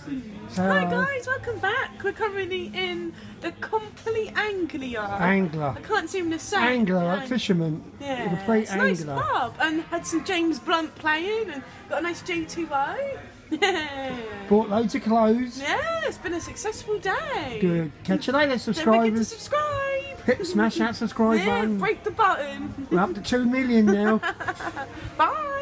So, hi guys, welcome back. We're currently in the complete Angler. Angler. I can't seem to say. Angler, like fisherman. Yeah. The complete It's a angler. nice pub, and had some James Blunt playing, and got a nice G2O. Yeah. Bought loads of clothes. Yeah, it's been a successful day. Good. Catch you later, Don't forget to subscribers. subscribe. Smash that subscribe Yeah, button. break the button. We're up to 2 million now. Bye.